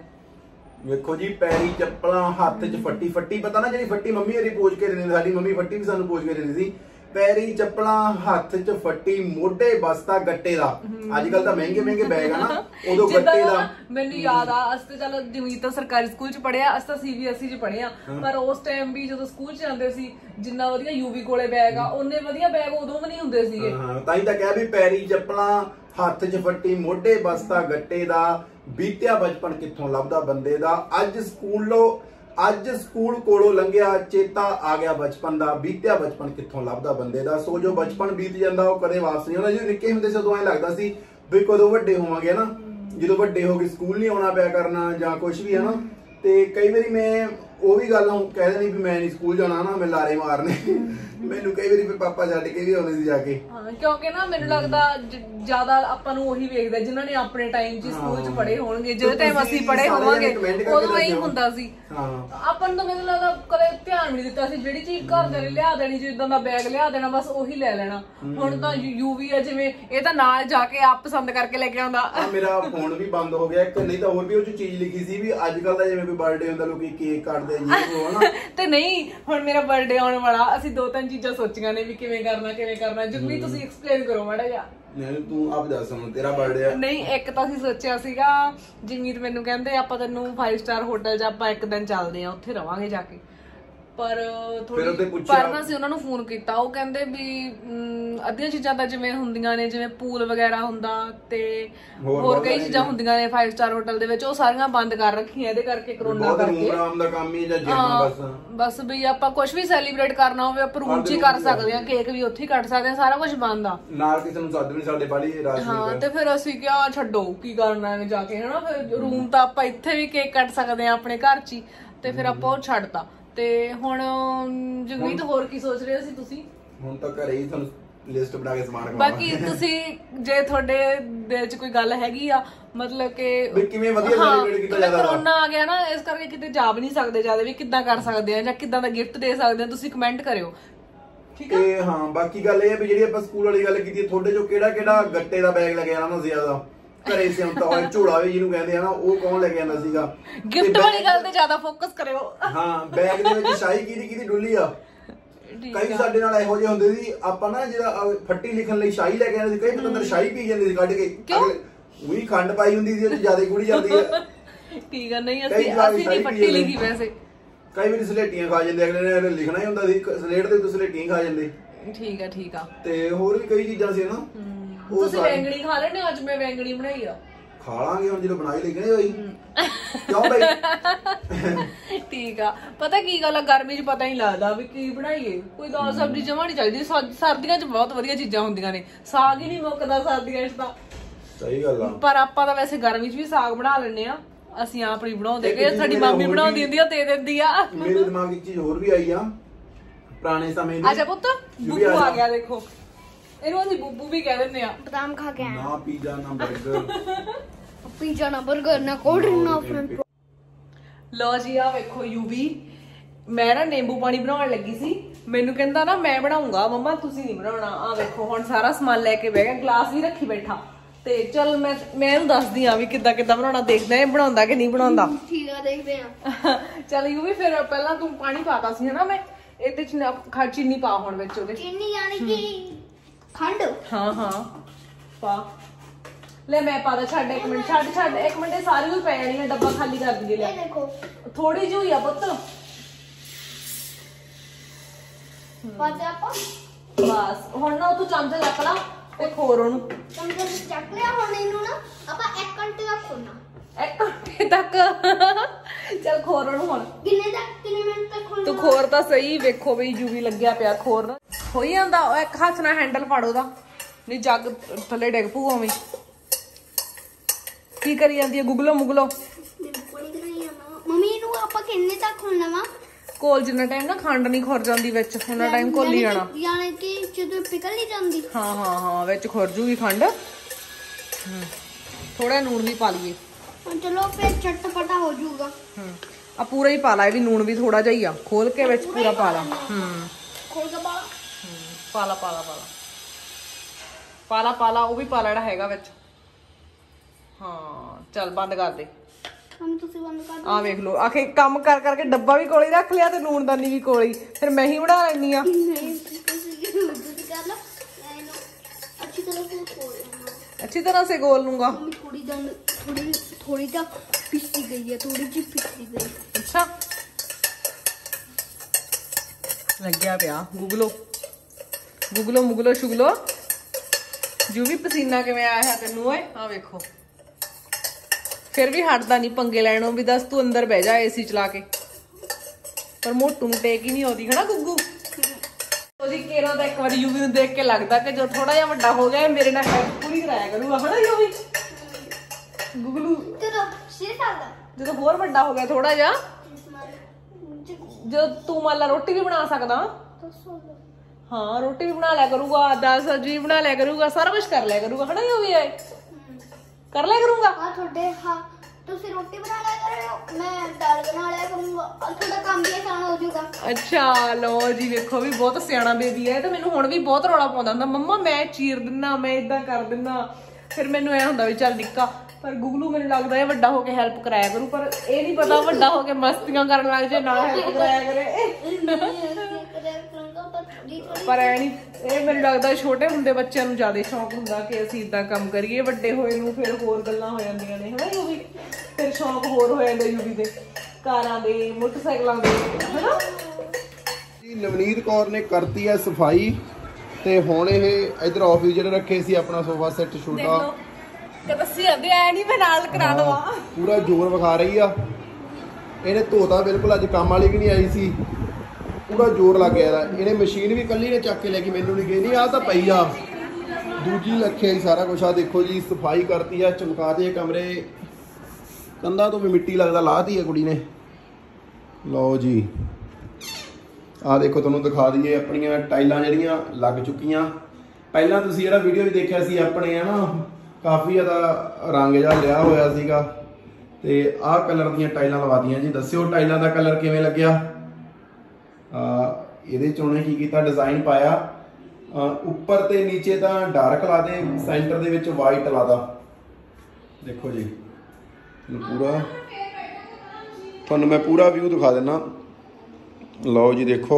ਵੇਖੋ ਜੀ ਪੈਰੀ ਚੱਪਲਾਂ ਹੱਥ 'ਚ ਫੱਟੀ, ਫੱਟੀ ਪਤਾ ਨਾ ਜਿਹੜੀ ਫੱਟੀ ਮੰਮੀ ਹਰੀ ਪੋਜ ਕੇ ਦਿੰਦੀ, ਸਾਡੀ ਮੰਮੀ ਫੱਟੀ ਵੀ ਸਾਨੂੰ ਪੋਜ ਕੇ ਦਿੰਦੀ ਸੀ। ਪੈਰੀ ਚੱਪਲਾਂ ਹੱਥ 'ਚ ਫੱਟੀ, ਮੋਢੇ ਬਸਤਾ ਗੱਟੇ ਦਾ। ਅੱਜ ਕੱਲ ਤਾਂ ਮਹਿੰਗੇ ਮਹਿੰਗੇ ਬੈਗ ਆ ਨਾ, ਉਦੋਂ ਗੱਟੇ ਦਾ। ਮੈਨੂੰ ਯਾਦ ਆ, ਅਸੀਂ ਤਾਂ ਚਲੋ ਜਮੀਤ ਤਾਂ ਸਰਕਾਰੀ ਸਕੂਲ 'ਚ ਪੜ੍ਹਿਆ, ਅਸੀਂ ਤਾਂ ਸੀਬੀਐਸਈ 'ਚ ਪੜ੍ਹੇ ਆ, ਪਰ ਉਸ ਟਾਈਮ ਵੀ ਜਦੋਂ ਸਕੂਲ 'ਚ ਜਾਂਦੇ ਸੀ, ਜਿੰਨਾ ਵਧੀਆ ਯੂਵੀ ਕੋਲੇ ਬੈਗ ਆ, ਉਹਨੇ ਵਧੀਆ ਬੈਗ ਉਦੋਂ ਵੀ ਨਹੀਂ ਹੁੰਦੇ ਸੀਗੇ। ਹਾਂ ਤਾਂ ਹੀ ਤਾਂ ਕਿਹਾ ਵੀ ਪੈਰੀ ਚੱਪਲਾਂ ਹੱਥ 'ਚ ਫੱਟੀ, ਮੋਢੇ ਬਸਤਾ ਗੱਟੇ ਦਾ, ਬੀਤਿਆ ਬਚਪਨ ਕਿੱਥੋਂ ਲੱਭਦਾ ਬੰਦੇ ਦਾ। ਅੱਜ ਸਕੂਲੋਂ ਅੱਜ ਸਕੂਲ ਕੋਲੋਂ ਲੰਘਿਆ, ਚੇਤਾ ਆ ਗਿਆ ਬਚਪਨ ਦਾ, ਬੀਤਿਆ ਬਚਪਨ ਕਿੱਥੋਂ ਲੱਭਦਾ ਬੰਦੇ ਦਾ। ਸੋ ਜੋ ਬਚਪਨ ਬੀਤ ਜਾਂਦਾ ਉਹ ਕਦੇ ਵਾਪਸ ਨਹੀਂ ਆਉਂਦਾ। ਜਦੋਂ ਨਿੱਕੇ ਹੁੰਦੇ ਸੀ ਉਦੋਂ ਐਂ ਲੱਗਦਾ ਸੀ ਵੀ ਕਦੋਂ ਵੱਡੇ ਹੋਵਾਂਗੇ ਨਾ, ਜਦੋਂ ਵੱਡੇ ਹੋ ਕੇ ਸਕੂਲ ਨਹੀਂ ਆਉਣਾ ਪਿਆ ਕਰਨਾ ਜਾਂ ਕੁਝ ਵੀ ਹੈ ਨਾ। ਤੇ ਕਈ ਵਾਰੀ ਮੈਂ ਉਹ ਵੀ ਗੱਲ ਕਹਿ ਦੇਣੀ ਵੀ ਮੈਂ ਨਹੀਂ ਸਕੂਲ ਜਾਣਾ ਨਾ, ਮੈਂ ਲਾਰੇ ਮਾਰਨੇ। ਮੈਨੂੰ ਕਈ ਵਾਰੀ ਫਿਰ ਪਾਪਾ ਛੱਡ ਕੇ ਵੀ ਆਉਂਦੇ ਸੀ ਜਾ ਕੇ। ਹਾਂ ਕਿਉਂਕਿ ਨਾ ਮੈਨੂੰ ਲੱਗਦਾ ਜਿਆਦਾ ਆਪਾਂ ਨੂੰ ਉਹੀ ਵੇਖਦਾ ਜਿਨ੍ਹਾਂ ਨੇ ਆਪਣੇ ਟਾਈਮ 'ਚ ਸਕੂਲ 'ਚ ਪੜ੍ਹੇ ਹੋਣਗੇ, ਜਿਹੜੇ ਟਾਈਮ ਅਸੀਂ ਪੜ੍ਹੇ ਹੋਵਾਂਗੇ ਉਦੋਂ ਇਹੀ ਹੁੰਦਾ ਸੀ। ਆਪਾਂ ਨੂੰ ਤਾਂ ਮੈਨੂੰ ਲੱਗਦਾ ਕਦੇ ਧਿਆਨ ਵੀ ਨਹੀਂ ਦਿੱਤਾ ਸੀ, ਜਿਹੜੀ ਚੀਜ਼ ਘਰ ਦੇ ਲਿਆ ਦੇਣੀ, ਜਿੱਦਾਂ ਦਾ ਬੈਗ ਲਿਆ ਦੇਣਾ, ਬਸ ਉਹੀ ਲੈ ਲੈਣਾ। ਹੁਣ ਤਾਂ ਯੂਵੀ ਆ ਜਿਵੇਂ, ਇਹ ਤਾਂ ਨਾਲ ਜਾ ਕੇ ਆਪ ਪਸੰਦ ਕਰਕੇ ਲੈ ਕੇ ਆਉਂਦਾ। ਮੇਰਾ ਫੋਨ ਵੀ ਬੰਦ ਹੋ ਗਿਆ ਇੱਕ, ਨਹੀਂ ਤਾਂ ਹੋਰ ਵੀ ਉਹ 'ਚ ਚੀਜ਼ ਲਿਖੀ ਸੀ ਵੀ ਅੱਜ ਕੱਲ ਦਾ ਜਿਵੇਂ ਕੋਈ ਬਰਥਡੇ ਹੁੰਦਾ ਲੋਕੀ ਕੇਕ ਕੱਟਦੇ ਜੀ ਉਹ ਹਨਾ। ਤੇ ਨਹੀਂ ਹੁਣ ਮੇਰਾ ਬਰਥਡੇ ਆਉਣ ਵਾਲਾ, ਅਸੀਂ ਦੋ ਤਿੰਨ ਚੀਜ਼ਾਂ ਸੋਚੀਆਂ ਨੇ ਵੀ ਕਿਵੇਂ ਕਰਨਾ ਕਿਵੇਂ ਕਰਨਾ। ਜਗਮੀਤ ਤੁਸੀਂ ਐਕਸਪਲੇਨ ਕਰੋ ਮਾੜਾ ਜਿਹਾ। ਨਹੀਂ ਤੂੰ ਆਪ ਦੱਸ, ਹੁਣ ਤੇਰਾ ਬਰਥਡੇ ਆ। ਨਹੀਂ ਇੱਕ ਤਾਂ ਅਸੀਂ ਸੋਚਿਆ ਸੀਗਾ, ਜਗਮੀਤ ਮੈਨੂੰ ਕਹਿੰਦੇ ਆਪਾਂ ਤੈਨੂੰ ਫਾਈਵ ਸਟਾਰ ਹੋਟਲ 'ਚ ਆਪਾਂ ਇੱਕ ਦਿਨ ਚੱਲਦੇ ਆ, ਉੱਥੇ ਰਵਾਂਗੇ ਜਾ ਕੇ। ਪਰ ਥੋੜੀ ਪਰ ਨਾ ਅਸੀਂ ਉਹਨਾਂ ਨੂੰ ਫੋਨ ਕੀਤਾ, ਉਹ ਕਹਿੰਦੇ ਵੀ ਅੱਧੀਆਂ ਚੀਜ਼ਾਂ ਤਾਂ ਜਿਵੇਂ ਹੁੰਦੀਆਂ ਨੇ, ਜਿਵੇਂ ਪੂਲ ਵਗੈਰਾ ਹੁੰਦਾ ਤੇ ਹੋਰ ਕਈ ਚੀਜ਼ਾਂ ਹੁੰਦੀਆਂ ਨੇ ਫਾਈਵ ਸਟਾਰ ਹੋਟਲ ਦੇ ਵਿੱਚ, ਉਹ ਸਾਰੀਆਂ ਬੰਦ ਕਰ ਰੱਖੀਆਂ ਇਹਦੇ ਕਰਕੇ, ਕਰੋਨਾ ਕਰਕੇ। ਬਸ ਵੀ ਆਪਾਂ ਕੁਝ ਵੀ ਸੈਲੀਬ੍ਰੇਟ ਕਰਨਾ ਹੋਵੇ ਆਪਾਂ ਰੂਮ 'ਚ ਹੀ ਕਰ ਸਕਦੇ ਆ, ਕੇਕ ਵੀ ਉੱਥੇ ਹੀ ਕੱਟ ਸਕਦੇ ਆ, ਸਾਰਾ ਕੁਝ ਬੰਦ ਆ, ਨਾਲ ਕਿਸੇ ਨੂੰ ਸੱਦ ਵੀ ਨਹੀਂ ਸਾਡੇ ਬਾਲੀ ਰਾਤ। ਹਾਂ ਤੇ ਫਿਰ ਅਸੀਂ ਕਿਹਾ ਛੱਡੋ ਕੀ ਕਰਨਾ ਐਵੇਂ ਜਾ ਕੇ ਹਨਾ, ਫਿਰ ਰੂਮ ਤਾਂ ਆਪਾਂ ਇੱਥੇ ਵੀ ਕੇਕ ਕੱਟ ਸਕਦੇ ਆ ਆਪਣੇ ਘਰ 'ਚ ਹੀ, ਤੇ ਫਿਰ ਆਪਾਂ ਉਹ ਛੱਡਤਾ। ਤੇ ਹੁਣ ਜਗਮੀਤ ਹੋਰ ਕੀ ਸੋਚ ਰਹੇ ਸੀ ਤੁਸੀਂ? ਹੁਣ ਤਾਂ ਘਰੇ ਹੀ ਤੁਹਾਨੂੰ ਲਿਸਟ ਬਣਾ ਕੇ ਸਮਾਨ ਬਾਕੀ ਤੁਸੀਂ ਜੇ ਤੁਹਾਡੇ ਦਿਲ 'ਚ ਕੋਈ ਗੱਲ ਹੈਗੀ ਆ ਮਤਲਬ ਕਿ ਵੀ ਕਿਵੇਂ ਵਧੀਆ ਸੈਲੀਬ੍ਰੇਟ ਕੀਤਾ ਜਾਂਦਾ ਕਰੋਨਾ ਆ ਗਿਆ ਨਾ ਇਸ ਕਰਕੇ ਕਿਤੇ ਜਾ ਵੀ ਨਹੀਂ ਸਕਦੇ ਜਿਆਦਾ ਵੀ ਕਿੱਦਾਂ ਕਰ ਸਕਦੇ ਆ ਜਾਂ ਕਿੱਦਾਂ ਦਾ ਗਿਫਟ ਦੇ ਸਕਦੇ ਆ ਤੁਸੀਂ ਕਮੈਂਟ ਕਰਿਓ ਠੀਕ ਆ। ਤੇ ਹਾਂ ਬਾਕੀ ਗੱਲ ਇਹ ਹੈ ਵੀ ਜਿਹੜੀ ਆਪਾਂ ਸਕੂਲ ਵਾਲੀ ਗੱਲ ਕੀਤੀ ਤੁਹਾਡੇ ਚੋਂ ਕਿਹੜਾ ਕਿਹੜਾ ਗੱਟੇ ਦਾ ਬੈਗ ਲੈ ਕੇ ਆਣਾ ਜ਼ਿਆਦਾ ਘਰੇ ਸਿਉਂਤਾ ਹੋਇਆ ਝੋਲਾ ਵੀ ਜਿਹਨੂੰ ਕਹਿੰਦੇ ਆ ਨਾ ਉਹ ਕੌਣ ਲੈ ਕੇ ਆਂਦਾ ਸੀਗਾ ਗਿਫਟ ਵਾਲੀ ਗੱਲ ਤੇ ਜ਼ਿਆਦਾ ਫੋਕਸ ਕਰਿਓ। ਹਾਂ ਬੈਗ ਦੇ ਵਿੱਚ ਸ਼ਾਹੀ ਕਿਹਦੀ ਕਿਹਦੀ ਡੁੱਲੀ ਆ ਕਈ ਸਾਡੇ ਨਾਲ ਇਹੋ ਜਿਹੇ ਹੁੰਦੇ ਸੀ ਆਪਾਂ ਨਾ ਜਿਹੜਾ ਫੱਟੀ ਲਿਖਣ ਲਈ ਸ਼ਾਹੀ ਲੈ ਕੇ ਆਉਂਦੇ ਸੀ ਕਈ ਪਤੰਦਰ ਸ਼ਾਹੀ ਪੀ ਜਾਂਦੇ ਸੀ ਕੱਢ ਕੇ ਉਹੀ ਖੰਡ ਪਾਈ ਹੁੰਦੀ ਸੀ ਉਹ ਜਿਆਦਾ ਗੁੜੀ ਜਾਂਦੀ ਹੈ ਠੀਕ ਆ। ਨਹੀਂ ਅਸੀਂ ਅਸੀਂ ਨਹੀਂ ਫੱਟੀ ਲਿਖੀ ਵੈਸੇ ਕਈ ਵਾਰੀ ਸਲੇਟੀਆਂ ਖਾ ਜਾਂਦੇ ਅਗਲੇ ਨੇ ਲਿਖਣਾ ਹੀ ਹੁੰਦਾ ਸੀ ਸਲੇਟ ਦੇ ਉੱਤੇ ਸਲੇਟੀਆਂ ਖਾ ਜਾਂਦੇ। ਠੀਕ ਆ ਠੀਕ ਆ। ਤੇ ਹੋਰ ਵੀ ਕਈ ਚੀਜ਼ਾਂ ਸੀ ਨਾ ਤੁਸੀਂ ਵੈਂਗਣੀ ਖਾ ਲੈਣੇ ਅੱਜ ਮੈਂ ਵੈਂਗਣੀ ਬਣਾਈ ਆ ਖਾ ਲਾਂਗੇ ਹੁਣ ਜਦੋਂ ਬਣਾਈ ਲੱਗਣੇ ਹੋਈ ਕਿਉਂ ਬਈ ਠੀਕ ਆ। ਪਤਾ ਕੀ ਗੱਲ ਆ ਗਰਮੀ 'ਚ ਪਤਾ ਨਹੀਂ ਲੱਗਦਾ ਵੀ ਕੀ ਬਣਾਈਏ ਕੋਈ ਦਾਲ ਸਬਜ਼ੀ ਜਮਾ ਨਹੀਂ ਚਾਹੀਦੀ ਸਰਦੀਆਂ 'ਚ ਬਹੁਤ ਵਧੀਆ ਚੀਜ਼ਾਂ ਹੁੰਦੀਆਂ ਨੇ ਸਾਗ ਹੀ ਨਹੀਂ ਮੁੱਕਦਾ ਸਰਦੀਆਂ 'ਚ ਤਾਂ ਸਹੀ ਗੱਲ ਆ ਪਰ ਆਪਾਂ ਤਾਂ ਵੈਸੇ ਗਰਮੀ 'ਚ ਵੀ ਸਾਗ ਬਣਾ ਲੈਣੇ ਆ ਅਸੀਂ ਆਪ ਨਹੀਂ ਬਣਾਉਂਦੇ ਕਿ ਸਾਡੀ ਮੰਮੀ ਬਣਾਉਂਦੀ ਹੁੰਦੀ ਆ ਦੇ ਦਿੰਦੀ ਆ। ਮੇਰੇ ਦਿਮਾਗ 'ਚ ਇੱਕ ਚੀਜ਼ ਹੋਰ ਵੀ ਆਈ ਆ ਪੁਰਾਣੇ ਸਮੇਂ ਦੀ। ਅੱਛਾ ਪੁੱਤ ਬੁੱਬੂ ਆ ਗਿਆ ਦੇਖੋ ਇਹਨੂੰ ਅਸੀਂ ਬੁੱਬੂ ਵੀ ਕਹਿ ਦਿੰਦੇ ਆ। ਬਦਾਮ ਖਾ ਕੇ ਆਇਆ ਨਾ ਪੀਜ਼ਾ ਨਾ 버ਗਰ ਪੀਜ਼ਾ ਨਾ 버ਗਰ ਨਾ ਕੋਲਡ ਡਰਿੰਕ ਨਾ ਫਰੈਂਚ। ਲੋ ਜੀ ਆ ਵੇਖੋ ਯੂਵੀ ਮੈਂ ਨਾ ਨਿੰਬੂ ਪਾਣੀ ਬਣਾਉਣ ਲੱਗੀ ਸੀ ਮੈਨੂੰ ਕਹਿੰਦਾ ਨਾ ਮੈਂ ਬਣਾਉਂਗਾ ਮੰਮਾ ਤੁਸੀਂ ਨਹੀਂ ਬਣਾਉਣਾ। ਆ ਵੇਖੋ ਹੁਣ ਸਾਰਾ ਸਮਾਨ ਲੈ ਕੇ ਬਹਿ ਗਿਆ ਗਲਾਸ ਵੀ ਰੱਖੀ ਬੈਠਾ ਤੇ ਚਲ ਮੈਂ ਮੈਂ ਇਹਨੂੰ ਦੱਸਦੀ ਆ ਵੀ ਕਿੱਦਾਂ ਕਿੱਦਾਂ ਬਣਾਉਣਾ ਦੇਖਦੇ ਆ ਬਣਾਉਂਦਾ ਕਿ ਨਹੀਂ ਬਣਾਉਂਦਾ। ਠੀਕ ਆ ਦੇਖਦੇ ਆ। ਚਲ ਯੂਵੀ ਫਿਰ ਪਹਿਲਾਂ ਤੂੰ ਪਾਣੀ ਪਾਤਾ ਸੀ ਹਨਾ ਮੈਂ ਇਹਦੇ ਚ ਚੀਨੀ ਪਾ ਹੁਣ ਵਿੱਚ ਉਹਦੇ ਚੀਨੀ ਯਾਨੀ ਕਿ ਖੰਡ। ਹਾਂ ਹਾਂ ਪਾ ਲੈ ਮੈਂ ਪਾ ਦਾ ਛੱਡ ਇੱਕ ਮਿੰਟ ਛੱਡ ਛੱਡ ਇੱਕ ਮਿੰਟ ਸਾਰੀ ਹੀ ਪੈ ਜਾਣੀ ਹੈ ਡੱਬਾ ਖਾਲੀ ਕਰ ਦਈਏ ਲੈ ਦੇਖੋ ਥੋੜੀ ਜਿਹੀ ਆ ਪੁੱਤ ਪਾਜਾ ਪਾ ਬਸ ਹੁਣ ਨਾ ਤੂੰ ਚਮਚਾ ਚੱਕ ਲਾ ਤੇ ਖੋਰ ਉਹਨੂੰ ਚਮਚਾ ਚੱਕ ਲਿਆ ਹੁਣ ਇਹਨੂੰ ਨਾ ਆਪਾਂ ਇੱਕ ਘੰਟੇ ਤੱਕ ਖੋਲਣਾ ਇੱਕ ਘੰਟੇ ਤੱਕ ਚੱਲ ਖੋਰ ਉਹਨੂੰ ਹੁਣ ਕਿੰਨੇ ਤੱਕ ਕਿੰਨੇ ਮਿੰਟ ਤੱਕ ਖੋਲਣਾ ਤੂੰ ਖੋਰ ਤਾਂ ਸਹੀ ਵੇਖੋ ਵੀ ਯੂਵੀ ਲੱਗਿਆ ਪਿਆ ਖੋਰ ਨਾ ਹੋਈ ਜਾਂਦਾ ਉਹ ਇੱਕ ਹੱਥ ਨਾਲ ਹੈਂਡਲ ਫੜ ਉਹਦਾ ਨਹੀਂ ਜੱਗ ਥੱਲੇ ਡਿੱਗ ਪੂ ਉਵੇਂ ਕੀ ਕਰੀ ਜਾਂਦੀ ਹੈ ਗੁਗਲੋ ਮੁਗਲੋ ਮੰਮੀ ਇਹਨੂੰ ਆਪਾਂ ਕਿੰਨੇ ਤੱਕ ਖੋਲਣਾ ਵਾ ਕੋਲ ਜਿੰਨਾ ਟਾਈਮ ਨਾ ਖੰਡ ਨਹੀਂ ਖੁਰ ਜਾਂਦੀ ਵਿੱਚ ਉਹਨਾਂ ਟਾਈਮ ਘੋਲੀ ਜਾਣਾ ਯਾਨੀ ਕਿ ਜਦੋਂ ਪਿਕਲ ਨਹੀਂ ਜਾਂਦੀ। ਹਾਂ ਹਾਂ ਹਾਂ ਵਿੱਚ ਖੁਰ ਜੂਗੀ ਖੰਡ ਥੋੜਾ ਨੂਣ ਵੀ ਪਾ ਲਈਏ ਚਲੋ ਫਿਰ ਚਟਪਟਾ ਹੋ ਜਾਊਗਾ। ਹੂੰ ਆ ਪੂਰਾ ਹੀ ਪਾ ਲਾ ਇਹ ਵੀ ਨੂਣ ਵੀ ਥੋੜਾ ਜਿਹਾ ਹੀ ਆ ਖੋਲ ਕੇ ਵਿੱਚ ਪੂਰਾ ਪਾ ਲਾ। ਹੂੰ ਖੋਲ ਕੇ ਪਾ ਲਾ ਪਾ ਲਾ ਪਾ ਲਾ ਪਾ ਲਾ ਪਾ ਲਾ ਪਾ ਲਾ ਉਹ ਵੀ ਪਾ ਲਾ ਜਿਹੜਾ ਹੈਗਾ ਵਿੱਚ। ਹਾਂ ਚੱਲ ਬੰਦ ਕਰ ਦੇ ਹਮ ਤੁਸੀਂ ਬੰਦ ਕਰ ਆ ਵੇਖ ਲੋ ਆਖੇ ਕੰਮ ਕਰ ਕਰਕੇ ਡੱਬਾ ਵੀ ਕੋਲੇ ਰੱਖ ਲਿਆ ਤੇ ਲੂਣਦਾਨੀ ਵੀ ਕੋਲੇ ਫਿਰ ਮੈਂ ਹੀ ਬਣਾ ਲੈਣੀ ਆ। ਨਹੀਂ ਤੁਸੀਂ ਕਰ ਲਓ ਇਹਨੂੰ ਅੱਛੀ ਤਰ੍ਹਾਂ ਸੇ ਖੋਲ अच्छी तरह से गोल लूंगा। थोड़ी थोड़ी थोड़ी जा पिसी गई है थोड़ी जी पिसी गई। अच्छा लग गया पिया गुगलो गुगलो मुगलो शुगलो जो भी पसीना किवें आया है तेनू ओए आ वेखो फिर भी हटदा नहीं पंगे लैणों भी दस तू अंदर बह जा एसी चला के पर मोटू ਨੂੰ ਟੇਕ ਹੀ ਨਹੀਂ ਆਉਂਦੀ ਹੈ ਨਾ ਗੁੱਗੂ। ਉਹਦੀ ਕੇਰਾ ਦਾ ਇੱਕ ਵਾਰੀ ਯੂਵੀ ਨੂੰ ਦੇਖ ਕੇ ਲੱਗਦਾ ਕਿ ਜੋ ਥੋੜਾ ਜਿਹਾ ਵੱਡਾ ਹੋ ਗਿਆ ਮੇਰੇ ਨਾਲ ਹੈਲਪ ਪੂਰੀ ਕਰਾਇਆ ਕਰੂਗਾ ਹਨਾ ਯੂਵੀ ਗੁਗਲੂ ਜਦੋਂ ਛੇ ਸਾਲ ਦਾ ਜਦੋਂ ਹੋਰ ਵੱਡਾ ਹੋ ਗਿਆ ਥੋੜਾ ਜਿਹਾ ਜਦੋਂ ਤੂੰ ਮੰਨ ਲਾ ਰੋਟੀ ਵੀ ਬਣਾ ਸਕਦਾ ਹਾਂ ਰੋਟੀ ਵੀ ਬਣਾ ਲਿਆ ਕਰੂਗਾ ਦਾਲ ਸਬਜ਼ੀ ਬਣਾ ਲਿਆ ਕਰੂਗਾ ਸਾਰਾ ਕੁਝ ਕਰ ਲਿਆ ਕਰੂਗਾ ਹਨਾ ਯੂਵੀ ਆਏ ਕਰ ਲਿਆ ਕਰੂੰਗਾ। ਹਾਂ ਤੁਹਾਡੇ ਹਾਂ ਤੁਸੀਂ ਰੋਟੀ ਬਣਾ ਲਿਆ ਕਰਿਓ ਮੈਂ ਦਾਲ ਬਣਾ ਲਿਆ ਕਰੂੰਗਾ ਤੁਹਾਡਾ ਕੰਮ ਵੀ ਆਸਾਨ ਹੋ ਜਾਊਗਾ। ਅੱਛਾ ਲੋ ਜੀ ਵੇਖੋ ਵੀ ਬਹੁਤ ਸਿਆਣਾ ਬੇਬੀ ਹੈ ਤੇ ਮੈਨੂੰ ਹੁਣ ਵੀ ਬਹੁਤ ਰੌਲਾ ਪਾਉਂਦਾ ਹੁੰਦਾ ਮੰਮਾ ਮੈਂ ਚੀਰ ਦਿੰਨਾ ਮੈਂ ਇਦਾਂ ਕਰ ਦਿੰਨਾ ਫਿਰ ਮੈਨੂੰ ਐ ਹੁੰਦਾ ਵੀ ਚੱਲ ਨਿੱਕਾ ਪਰ ਗੁਗਲੂ ਮੈਨੂੰ ਲੱਗਦਾ ਇਹ ਵੱਡਾ ਹੋ ਕੇ ਹੈਲਪ ਕਰਾਇਆ ਕਰੂ ਪਰ ਇਹ ਨਹੀਂ ਪਤਾ ਵੱਡਾ ਹੋ ਕੇ ਮਸਤੀਆਂ ਕਰਨ ਲੱਗ ਜੇ ਨਾ ਹੈਲਪ ਕਰਾਇਆ ਕਰੇ ਪਰ ਐ ਨਹੀਂ ਇਹ ਮੈਨੂੰ ਲੱਗਦਾ ਛੋਟੇ ਹੁੰਦੇ ਬੱਚਿਆਂ ਨੂੰ ਜ਼ਿਆਦਾ ਸ਼ੌਂਕ ਹੁੰਦਾ ਕਿ ਅਸੀਂ ਇਦਾਂ ਕੰਮ ਕਰੀਏ ਵੱਡੇ ਹੋਏ ਨੂੰ ਫਿਰ ਹੋਰ ਗੱਲਾਂ ਹੋ ਜਾਂਦੀਆਂ ਨੇ ਹਨਾ ਯੂਵੀ ਫਿਰ ਸ਼ੌਂਕ ਹੋਰ ਹੋ ਜਾਂਦੇ ਯੂਵੀ ਦੇ ਕਾਰਾਂ ਦੇ ਮੋਟਰਸਾਈਕਲਾਂ ਦੇ ਹਨਾ। ਜੀ ਨਵਨੀਤ ਕੌਰ ਨੇ ਕਰਤੀ ਹੈ ਸਫਾਈ ਤੇ ਹੁਣ ਇਹ ਇਧਰ ਆਫਿਸ ਜਿਹੜੇ ਰੱਖੇ ਸੀ ਆਪਣਾ ਸੋਫਾ ਸੈੱਟ ਛੋਟਾ ਦੱਸੀ ਜਾਂਦੇ ਐ ਨਹੀਂ ਮੈਂ ਨਾਲ ਕਰਾ ਦਵਾਂ ਪੂਰਾ ਜ਼ੋਰ ਵਿਖਾ ਰਹੀ ਆ ਇਹਨੇ ਧੋਤਾ ਬਿਲਕੁਲ ਅੱਜ ਕੰਮ ਵਾਲੀ ਵੀ ਨਹੀਂ ਆਈ ਸੀ ਪੂਰਾ ਜ਼ੋਰ ਲੱਗ ਗਿਆ ਇਹਦਾ ਇਹਨੇ ਮਸ਼ੀਨ ਵੀ ਕੱਲੀ ਨੇ ਚੱਕ ਕੇ ਲੈ ਕੇ ਮੈਨੂੰ ਨਹੀਂ ਗਈ ਨਹੀਂ ਆ ਤਾਂ ਪਈ ਆ ਦੂਜੀ ਰੱਖਿਆ ਹੀ ਸਾਰਾ ਕੁਛ ਆ ਦੇਖੋ ਜੀ ਸਫਾਈ ਕਰਤੀ ਆ ਚਮਕਾ ਦੇ ਕਮਰੇ ਕੰਧਾਂ ਤੋਂ ਵੀ ਮਿੱਟੀ ਲੱਗਦਾ ਲਾਹਤੀ ਆ ਕੁੜੀ ਨੇ। ਲਓ ਜੀ ਆ ਦੇਖੋ ਤੁਹਾਨੂੰ ਦਿਖਾ ਦਈਏ ਆਪਣੀਆਂ ਟਾਈਲਾਂ ਜਿਹੜੀਆਂ ਲੱਗ ਚੁੱਕੀਆਂ। ਪਹਿਲਾਂ ਤੁਸੀਂ ਜਿਹੜਾ ਵੀਡੀਓ ਵੀ ਦੇਖਿਆ ਸੀ ਆਪਣੇ ਹਨਾ ਕਾਫੀ ਜ਼ਿਆਦਾ ਰੰਗ ਜਿਹਾ ਲਿਆ ਹੋਇਆ ਸੀਗਾ ਤੇ ਆਹ ਕਲਰ ਦੀਆਂ ਟਾਈਲਾਂ ਲਵਾਤੀਆਂ ਜੀ। ਦੱਸਿਓ ਟਾਈਲਾਂ ਦਾ ਕਲਰ ਕਿਵੇਂ ਲੱਗਿਆ। ਆ ਇਹਦੇ ਚ ਉਹਨੇ ਕੀ ਕੀਤਾ ਡਿਜ਼ਾਈਨ ਪਾਇਆ ਉੱਪਰ ਤੇ ਨੀਚੇ ਤਾਂ ਡਾਰਕ ਲਾ ਦੇ ਸੈਂਟਰ ਦੇ ਵਿੱਚ ਵਾਈਟ ਲਾਦਾ। ਦੇਖੋ ਜੀ ਪੂਰਾ ਤੁਹਾਨੂੰ ਮੈਂ ਪੂਰਾ ਵਿਊ ਦਿਖਾ ਦਿੰਦਾ। ਲਓ ਜੀ ਦੇਖੋ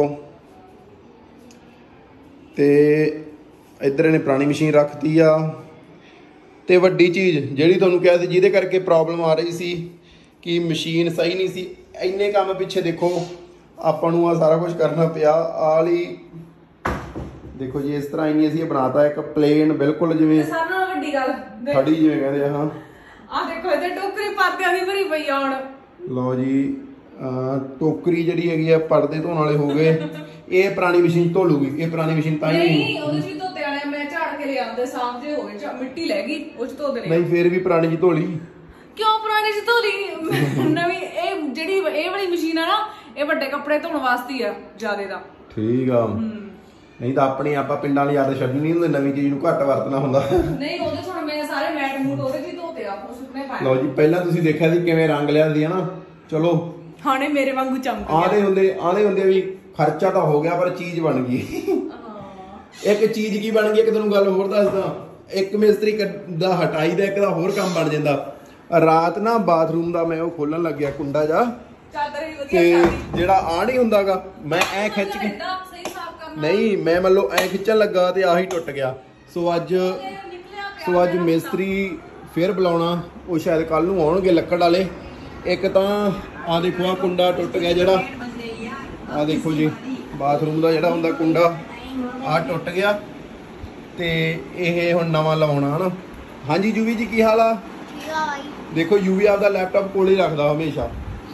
ਤੇ ਇੱਧਰ ਇਹਨੇ ਪੁਰਾਣੀ ਮਸ਼ੀਨ ਰੱਖਤੀ ਆ ਤੇ ਵੱਡੀ ਚੀਜ਼ ਜਿਹੜੀ ਤੁਹਾਨੂੰ ਕਿਹਾ ਸੀ ਜਿਹਦੇ ਕਰਕੇ ਪ੍ਰੋਬਲਮ ਆ ਰਹੀ ਸੀ ਕਿ ਮਸ਼ੀਨ ਸਹੀ ਨਹੀਂ ਸੀ, ਇੰਨੇ ਕੰਮ ਪਿੱਛੇ ਦੇਖੋ ਆਪਾਂ ਨੂੰ ਆ ਸਾਰਾ ਕੁਝ ਕਰਨਾ ਪਿਆ। ਆਹ ਲਈ ਦੇਖੋ ਜੀ ਇਸ ਤਰ੍ਹਾਂ ਹੀ ਅਸੀਂ ਇਹ ਬਣਾਤਾ ਇੱਕ ਪਲੇਨ ਬਿਲਕੁਲ ਜਿਵੇਂ ਸਾਰਿਆਂ ਨਾਲੋਂ ਵੱਡੀ ਗੱਲ ਖੜੀ ਜਿਵੇਂ ਕਹਿੰਦੇ ਆ। ਹਾਂ ਆ ਦੇਖੋ ਇਹਦੇ ਟੋਕਰੀ ਪਾਤਿਆਂ ਦੀ ਭਰੀ ਪਈ ਆ ਹੁਣ। ਲਓ ਜੀ ਟੋਕਰੀ ਜਿਹੜੀ ਹੈਗੀ ਆ ਪਰਦੇ ਧੋਣ ਵਾਲੇ ਹੋ ਗਏ। ਇਹ ਪੁਰਾਣੀ ਮਸ਼ੀਨ ਧੋ ਲੂਗੀ, ਇਹ ਪੁਰਾਣੀ ਮਸ਼ੀਨ ਤਾਂ ਹੀ ਨਹੀਂ ਉਹਦੇ ਚ ਧੋਤੇ ਵਾਲੇ ਮੈਂ ਝਾੜ ਕੇ ਲਿਆਉਂਦੇ ਸਾਫ ਜੇ ਹੋ ਗਏ, ਮਿੱਟੀ ਲੈ ਗਈ ਉਹ ਚ ਧੋ ਦੇਣੇ। ਨਹੀਂ ਫੇਰ ਵੀ ਪੁਰਾਣੀ ਜੀ ਧੋ ਲਈ। ਕਿਉਂ ਪੁਰਾਣੀ ਚ ਧੋ ਲਈ? ਨਵੀਂ ਇਹ ਜਿਹੜੀ ਇਹ ਵਾਲੀ ਮਸ਼ੀਨ ਆ ਨਾ ਇਹ ਵੱਡੇ ਕੱਪੜੇ ਧੋਣ ਵਾਸਤੇ ਆ ਜਿਆਦੇ ਦਾ। ਠੀਕ ਆ ਨਹੀਂ ਤਾਂ ਆਪਣੀ ਆਪਾਂ ਪਿੰਡਾਂ ਵਾਲੀ ਆਦਤ ਛੱਡਣੀ ਨਹੀਂ ਹੁੰਦੀ, ਨਵੀਂ ਚੀਜ਼ ਨੂੰ ਘੱਟ ਵਰਤਣਾ ਹੁੰਦਾ। ਨਹੀਂ ਉਹਦੇ ਚ ਹੁਣ ਮੈਂ ਸਾਰੇ ਮੈਟ ਮੂਟ ਉਹਦੇ ਚ ਹੀ ਧੋਤੇ ਆ ਉਹ ਸੁੱਕਣੇ ਪਾਏ। ਲਓ ਜੀ ਪਹਿਲਾਂ ਤੁਸੀਂ ਦੇਖਿਆ ਸੀ ਕਿਵੇਂ ਰੰਗ ਲਿਆ ਸੀ ਹਨਾ। ਚਲੋ ਹਾਣੇ ਮੇਰੇ ਵਾਂਗੂ ਚਮਕ ਗਿਆ। ਆਲੇ ਹੁੰਦੇ ਆਲੇ ਹੁੰਦੇ ਵੀ ਖਰਚਾ ਤਾਂ ਹੋ ਗਿਆ ਪਰ ਚੀਜ਼ ਬਣ ਗਈ। ਇੱਕ ਚੀਜ਼ ਕੀ ਬਣ ਗਈ ਇੱਕ ਤੁਹਾਨੂੰ ਗੱਲ ਹੋਰ ਦੱਸਦਾ। ਇੱਕ ਮਿਸਤਰੀ ਦਾ ਹਟਾਈ ਦਾ ਇੱਕ ਦਾ ਹੋਰ ਕੰਮ ਬਣ ਜਾਂਦਾ। ਰਾਤ ਨਾ ਬਾਥਰੂਮ ਦਾ ਮੈਂ ਉਹ ਖੋਲਣ ਲੱਗਿਆ ਕੁੰਡਾ ਜਾ ਤੇ ਜਿਹੜਾ ਆ ਨਹੀਂ ਹੁੰਦਾਗਾ ਮੈਂ ਐ ਖਿੱਚ ਕੇ ਨਹੀਂ ਮੈਂ ਮੰਨ ਲਓ ਐ ਖਿੱਚਣ ਲੱਗਾ ਤੇ ਆਹੀ ਟੁੱਟ ਗਿਆ। ਸੋ ਅੱਜ ਸੋ ਅੱਜ ਮਿਸਤਰੀ ਫਿਰ ਬੁਲਾਉਣਾ, ਉਹ ਸ਼ਾਇਦ ਕੱਲ ਨੂੰ ਆਉਣਗੇ ਲੱਕੜ ਵਾਲੇ। ਇੱਕ ਤਾਂ ਆ ਦੇਖੋ ਆ ਕੁੰਡਾ ਟੁੱਟ ਗਿਆ ਜਿਹੜਾ ਆ ਦੇਖੋ ਜੀ ਬਾਥਰੂਮ ਦਾ ਜਿਹੜਾ ਹੁੰਦਾ ਕੁੰਡਾ ਆ ਟੁੱਟ ਗਿਆ ਤੇ ਇਹ ਹੁਣ ਨਵਾਂ ਲਵਾਉਣਾ ਹਨਾ। ਹਾਂਜੀ ਯੂਵੀ ਜੀ ਕੀ ਹਾਲ ਆ? ਦੇਖੋ ਯੂਵੀ ਆਪਦਾ ਲੈਪਟਾਪ ਕੋਲ ਹੀ ਰੱਖਦਾ ਹਮੇਸ਼ਾ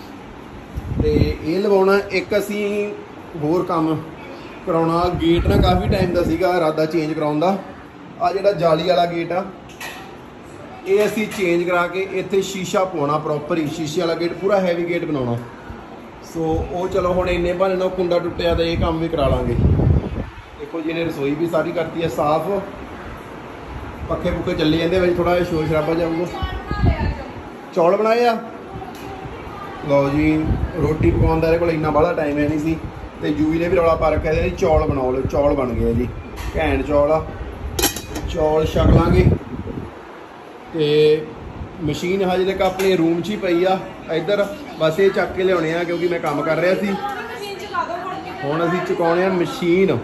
ਤੇ ਇਹ ਲਵਾਉਣਾ। ਇੱਕ ਅਸੀਂ ਹੋਰ ਕੰਮ ਕਰਾਉਣਾ ਗੇਟ ਨਾ ਕਾਫੀ ਟਾਈਮ ਦਾ ਸੀਗਾ ਇਰਾਦਾ ਚੇਂਜ ਕਰਾਉਣ ਦਾ। ਆ ਜਿਹੜਾ ਜਾਲੀ ਵਾਲਾ ਗੇਟ ਆ ਇਹ ਅਸੀਂ ਚੇਂਜ ਕਰਾ ਕੇ ਇੱਥੇ ਸ਼ੀਸ਼ਾ ਪਾਉਣਾ ਪ੍ਰੋਪਰ ਹੀ ਸ਼ੀਸ਼ੇ ਵਾਲਾ ਗੇਟ ਪੂਰਾ ਹੈਵੀ ਗੇਟ ਬਣਾਉਣਾ। ਸੋ ਉਹ ਚਲੋ ਹੁਣ ਇੰਨੇ ਬਹਾਨੇ ਨਾਲ ਕੁੰਡਾ ਟੁੱਟਿਆ ਤੇ ਇਹ ਕੰਮ ਵੀ ਕਰਾ ਲਾਂਗੇ। ਦੇਖੋ ਜੀ ਇਹਨੇ ਰਸੋਈ ਵੀ ਸਾਰੀ ਕਰਤੀ ਹੈ ਸਾਫ਼, ਪੱਖੇ ਪੁੱਖੇ ਚੱਲੇ ਜਾਂਦੇ ਵਿੱਚ ਥੋੜਾ ਜਿਹਾ ਸ਼ੋਰ ਸ਼ਰਾਬਾ ਜਾਊਗਾ। ਚੌਲ ਬਣਾਏ ਆ। ਲਓ ਜੀ ਰੋਟੀ ਪਕਾਉਣ ਦਾ ਇਹਦੇ ਕੋਲ ਇੰਨਾ ਬਾਹਲਾ ਟਾਈਮ ਹੈ ਨਹੀਂ ਸੀ ਤੇ ਯੂਵੀ ਨੇ ਵੀ ਰੌਲਾ ਪਾ ਰੱਖਿਆ ਸੀ ਚੌਲ ਬਣਾਓ ਲਓ। ਚੌਲ ਬਣ ਗਏ ਜੀ ਘੈਂਟ ਚੌਲ ਆ। ਚੌਲ ਛਕ ਲਾਂਗੇ ਤੇ ਮਸ਼ੀਨ ਹਜੇ ਤੱਕ ਆਪਣੇ ਰੂਮ 'ਚ ਹੀ ਪਈ ਆ ਇੱਧਰ। ਬਸ ਇਹ ਚੱਕ ਕੇ ਲਿਆਉਣੇ ਆ ਕਿਉਂਕਿ ਮੈਂ ਕੰਮ ਕਰ ਰਿਹਾ ਸੀ। ਹੁਣ ਅਸੀਂ ਚੁਕਾਉਣੇ ਆ ਮਸ਼ੀਨ।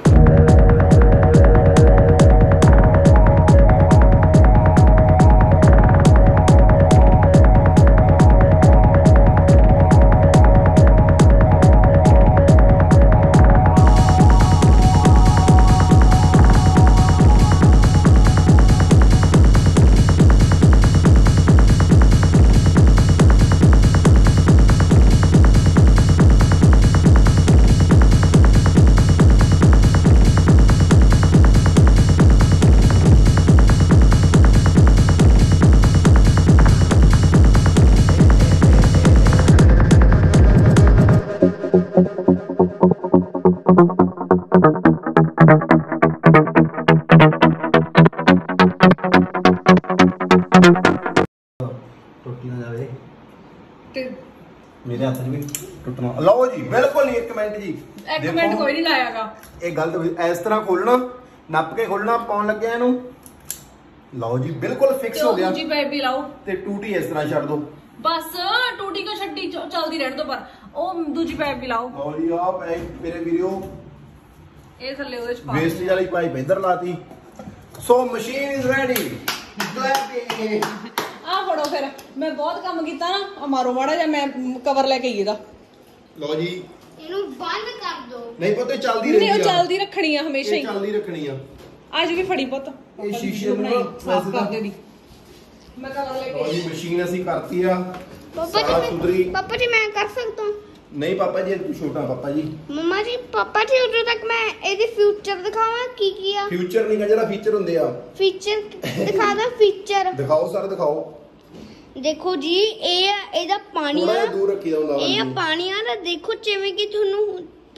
मेरे हाथ में टूटना लो जी बिल्कुल नहीं। एक मिनट जी एक मिनट कोई नहीं लायागा। ये गलत इस तरह खोलना नप के खोलना पाउन लग गया इनू। लो जी बिल्कुल फिक्स हो गया। दूजी पाइप भी लाओ ते टूटी इस तरह छड़ दो बस। टूटी को छड्डी चलदी रहने दो पर ओ दूजी पाइप भी लाओ। लो जी आ पाइप मेरे वीडियो ए थल्ले ओदे च पा वेस्टेज वाली पाइप इधर लाती। So machine is ready clapping. आ फड़ो फिर मैं बहुत काम कीता ना। आ मारो माड़ा जा मैं कवर लेके आई ਇਹਦਾ। लो जी ਇਹਨੂੰ ਬੰਦ ਕਰ ਦੋ। नहीं पता चलदी रहती नहीं है। चलदी रखनी है हमेशा ही। चलदी रखनी है। आज भी फड़ी पुੱਤ ਇਹ ਸ਼ੀਸ਼ੇ ਨੂੰ ਨਾ साफ कर दे दी मैं कवर लेके लो जी मशीन ਅਸੀਂ ਕਰਤੀ ਆ ਪਾਪਾ ਸਾਫ ਸੁਥਰੀ। ਜੀ ਪਾਪਾ ਜੀ ਮੈਂ ਕਰ ਸਕਦਾ ਹੂੰ? नहीं पापा जी तू छोटा पापा जी। मम्मा जी पापा जी उधर तक मैं ਇਹਦੀ ਫਿਊਚਰ ਦਿਖਾਵਾਂ ਕੀ ਕੀ ਆ? ਫਿਊਚਰ ਨਹੀਂ ਗਾ ਜਿਹੜਾ ਫੀਚਰ ਹੁੰਦੇ ਆ। ਫੀਚਰ ਦਿਖਾ ਦੋ ਫੀਚਰ। ਦਿਖਾਓ ਸਰ ਦਿਖਾਓ। ਦੇਖੋ ਜੀ ਇਹ ਇਹਦਾ ਪਾਣੀ ਥੋੜਾ ਆ। ਦੂਰ ਰੱਖੀਦਾ ਹੁੰਦਾ ਇਹ ਪਾਣੀ ਆ ਤਾਂ ਦੇਖੋ ਜਿਵੇਂ ਕਿ ਤੁਹਾਨੂੰ